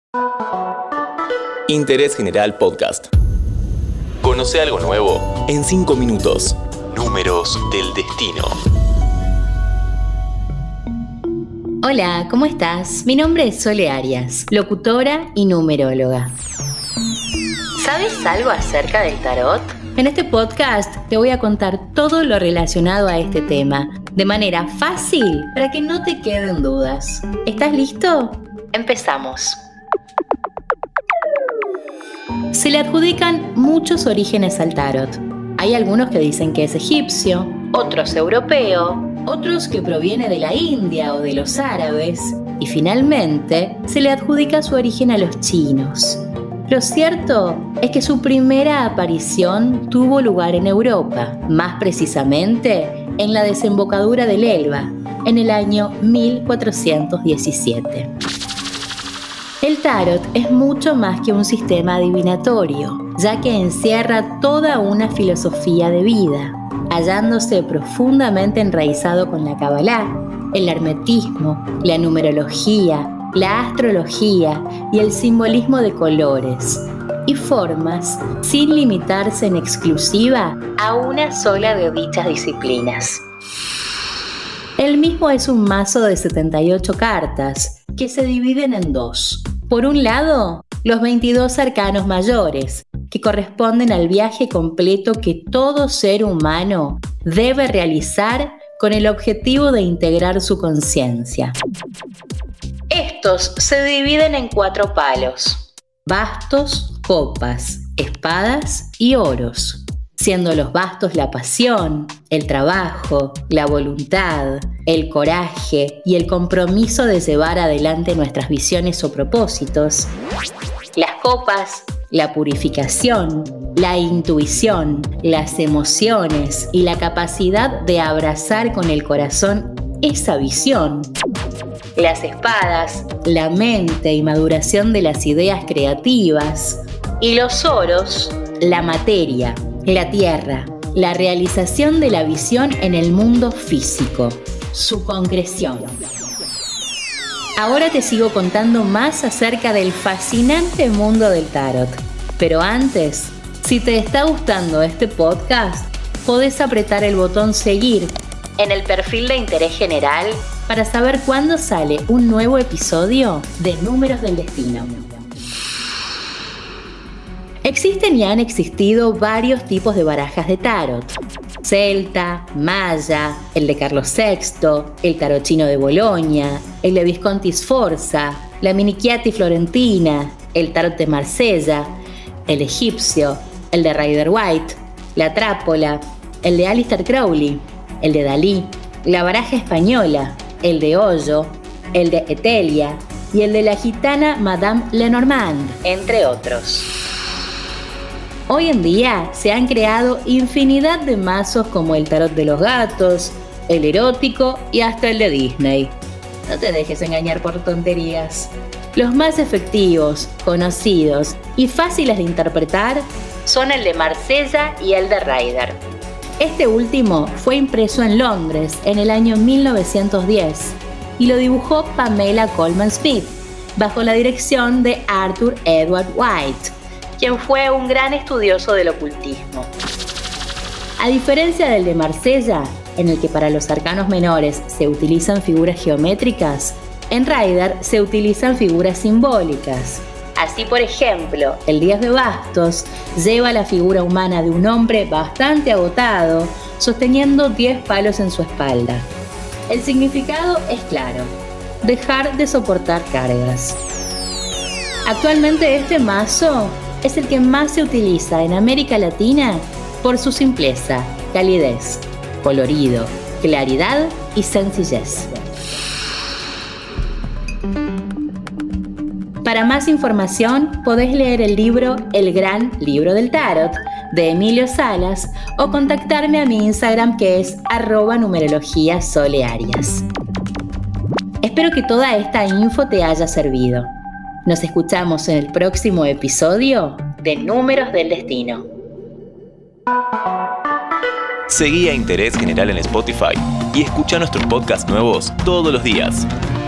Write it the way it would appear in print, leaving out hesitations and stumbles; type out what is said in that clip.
Interés General Podcast. Conoce algo nuevo en 5 minutos. Números del destino. Hola, ¿cómo estás? Mi nombre es Sole Arias, locutora y numeróloga. ¿Sabes algo acerca del tarot? En este podcast te voy a contar todo lo relacionado a este tema, de manera fácil para que no te queden dudas. ¿Estás listo? Empezamos. Se le adjudican muchos orígenes al tarot. Hay algunos que dicen que es egipcio, otros europeo, otros que proviene de la India o de los árabes, y finalmente se le adjudica su origen a los chinos. Lo cierto es que su primera aparición tuvo lugar en Europa, más precisamente en la desembocadura del Elba, en el año 1417. El tarot es mucho más que un sistema adivinatorio, ya que encierra toda una filosofía de vida, hallándose profundamente enraizado con la Kabbalah, el hermetismo, la numerología, la astrología y el simbolismo de colores y formas, sin limitarse en exclusiva a una sola de dichas disciplinas. El mismo es un mazo de 78 cartas que se dividen en dos. Por un lado, los 22 arcanos mayores, que corresponden al viaje completo que todo ser humano debe realizar con el objetivo de integrar su conciencia. Estos se dividen en 4 palos: bastos, copas, espadas y oros, siendo los bastos la pasión, el trabajo, la voluntad, el coraje y el compromiso de llevar adelante nuestras visiones o propósitos. Las copas, la purificación, la intuición, las emociones y la capacidad de abrazar con el corazón esa visión. Las espadas, la mente y maduración de las ideas creativas. Y los oros, la materia, la tierra, la realización de la visión en el mundo físico, su concreción. Ahora te sigo contando más acerca del fascinante mundo del tarot. Pero antes, si te está gustando este podcast, podés apretar el botón seguir en el perfil de Interés General para saber cuándo sale un nuevo episodio de Números del Destino. Existen y han existido varios tipos de barajas de tarot: celta, maya, el de Carlos VI, el tarot chino de Bolonia, el de Visconti Sforza, la Minichiatti florentina, el tarot de Marsella, el egipcio, el de Rider White, la trápola, el de Aleister Crowley, el de Dalí, la baraja española, el de Hoyo, el de Etelia y el de la gitana Madame Lenormand, entre otros. Hoy en día se han creado infinidad de mazos como el tarot de los gatos, el erótico y hasta el de Disney. No te dejes engañar por tonterías. Los más efectivos, conocidos y fáciles de interpretar son el de Marsella y el de Rider. Este último fue impreso en Londres en el año 1910 y lo dibujó Pamela Colman Smith bajo la dirección de Arthur Edward White, quien fue un gran estudioso del ocultismo. A diferencia del de Marsella, en el que para los arcanos menores se utilizan figuras geométricas, en Rider se utilizan figuras simbólicas. Así, por ejemplo, el 10 de bastos lleva la figura humana de un hombre bastante agotado, sosteniendo 10 palos en su espalda. El significado es claro: dejar de soportar cargas. Actualmente este mazo es el que más se utiliza en América Latina por su simpleza, calidez, colorido, claridad y sencillez. Para más información podés leer el libro El Gran Libro del Tarot de Emilio Salas o contactarme a mi Instagram, que es @numerologiasolearias. Espero que toda esta info te haya servido. Nos escuchamos en el próximo episodio de Números del Destino. Seguí a Interés General en Spotify y escucha nuestros podcasts nuevos todos los días.